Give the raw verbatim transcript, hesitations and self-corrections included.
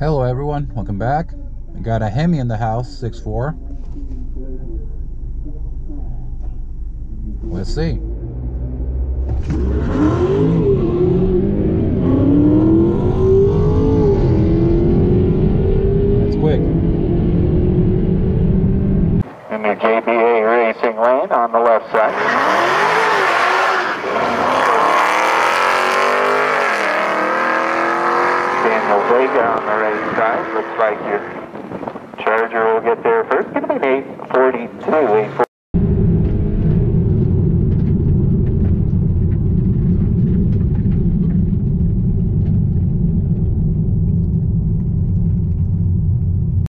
Hello everyone, welcome back. We got a Hemi in the house, six four. Let's see. That's quick. In the J B A racing lane on the left side. Daniel Vega on the right side. Looks like your Charger will get there first. Give me an eight forty-two, eight forty-two.